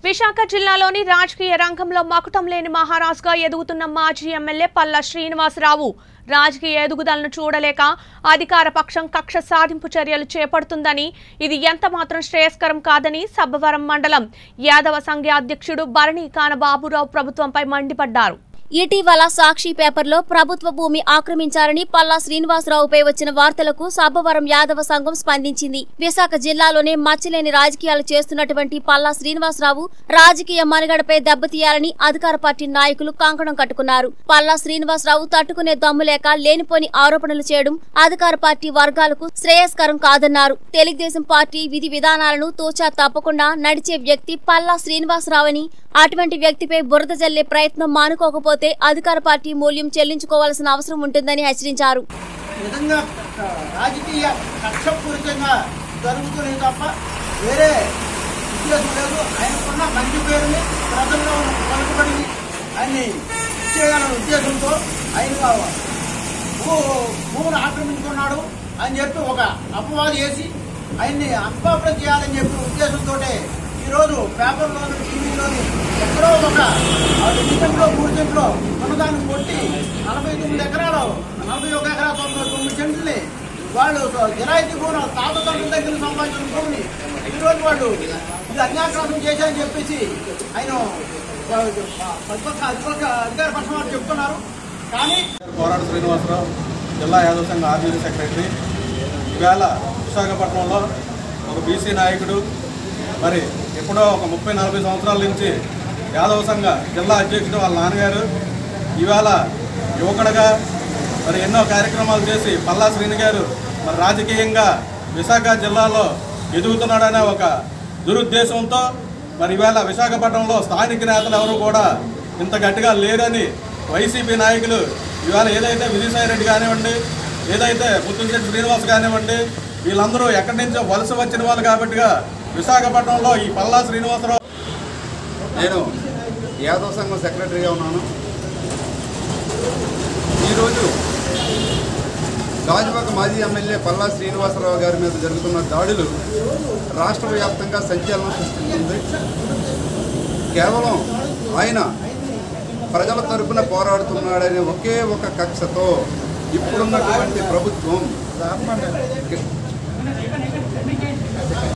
విశాఖ జిల్లాలోని రాజకీయ రంగంలో మకుటం లేని మహారాజుగా ఎదుగుతున్న మాజీ ఎమ్మెల్యే పల్లా శ్రీనివాసరావు రాజకీయ ఎదుగుదలను చూడలేక అధికార పక్షం కక్ష సాధింపు చర్యలు చేపడుతుందని, ఇది ఎంత మాత్రం శ్రేయస్కరం కాదని సబ్బవరం మండలం యాదవ సంఘ అధ్యక్షుడు భరణి కానబాబురావు ప్రభుత్వంపై మండిపడ్డారు. ఇటీవల సాక్షి పేపర్లో ప్రభుత్వ భూమి ఆక్రమించారని పల్లా శ్రీనివాసరావుపై వచ్చిన వార్తలకు సబ్బవరం యాదవ సంఘం స్పందించింది. విశాఖ జిల్లాలోనే మచ్చలేని రాజకీయాలు చేస్తున్నటువంటి పల్లా శ్రీనివాసరావు రాజకీయ మనుగడపై దెబ్బతీయాలని అధికార పార్టీ నాయకులు కంకణం కట్టుకున్నారు. పల్లా శ్రీనివాసరావు తట్టుకునే దమ్ము లేక లేనిపోని ఆరోపణలు చేయడం అధికార పార్టీ వర్గాలకు శ్రేయస్కరం కాదన్నారు. తెలుగుదేశం పార్టీ విధి విధానాలను తోచా తప్పకుండా నడిచే వ్యక్తి పల్లా శ్రీనివాసరావుని, అటువంటి వ్యక్తిపై బురద జల్లే ప్రయత్నం మానుకోకపోతే అధికార పార్టీ మూల్యం చెల్లించుకోవాల్సిన అవసరం ఉంటుందని హెచ్చరించారు. రాజకీయ కక్షపూరితంగా జరుగుతుంది తప్ప వేరే ఉద్దేశం లేదు. ఆయనకున్న మంచి పేరుని ప్రజల్లో పలుకుబడి ఆయన్ని చేయాలనే ఉద్దేశంతో ఆయన భూములు ఆక్రమించుకున్నాడు అని చెప్పి ఒక అపవాదు వేసి ఆయన్ని అప్పాపడ చేయాలని చెప్పి ఉద్దేశంతో ఈరోజు పేపర్లోని టీవీలోని ఎక్కడో ఒక 2 సెంట్లో 3 సెంట్లో ఉన్నదాన్ని కొట్టి 49 ఎకరాలు 41 ఎకరా 9 సెంట్లని వాళ్ళు గిరాయితీ భూమి తాతతండ్రుల దగ్గర సంపాదించిన భూమిని ఈరోజు వాళ్ళు ఇది అన్యాక్రాసం చేశారని చెప్పేసి ఆయన అధికార పక్షం వారు చెప్తున్నారు. కానీ పోరాట శ్రీనివాసరావు జిల్లా యాదవ సంఘ ఆర్గనైజింగ్ సెక్రటరీ ఈవేళ విశాఖపట్నంలో ఒక బీసీ నాయకుడు, మరి ఎప్పుడో ఒక 30-40 సంవత్సరాల నుంచి యాదవ సంఘ జిల్లా అధ్యక్షుడు వాళ్ళ నాన్నగారు ఈవేళ యువకుడుగా మరి ఎన్నో కార్యక్రమాలు చేసి పల్లా శ్రీని గారు మరి రాజకీయంగా విశాఖ జిల్లాలో ఎదుగుతున్నాడనే ఒక దురుద్దేశంతో మరి ఈవేళ విశాఖపట్నంలో స్థానిక నేతలు ఎవరు కూడా ఇంత గట్టిగా లేరని వైసీపీ నాయకులు ఈవేళ ఏదైతే విజయసాయి రెడ్డి కానివ్వండి, ఏదైతే ముత్తుశెట్టి శ్రీనివాస్ కానివ్వండి, వీళ్ళందరూ ఎక్కడి నుంచో వలస వచ్చిన వాళ్ళు కాబట్టిగా విశాఖపట్నంలో ఈ పల్లా శ్రీనివాసరావు. నేను యాదవ సంఘం సెక్రటరీగా ఉన్నాను. ఈరోజు గాజువాక మాజీ ఎమ్మెల్యే పల్లా శ్రీనివాసరావు గారి మీద జరుగుతున్న దాడులు రాష్ట్ర వ్యాప్తంగా సంచలనం సృష్టిస్తుంది. కేవలం ఆయన ప్రజల తరపున పోరాడుతున్నాడనే ఒకే ఒక కక్షతో ఇప్పుడున్నటువంటి ప్రభుత్వం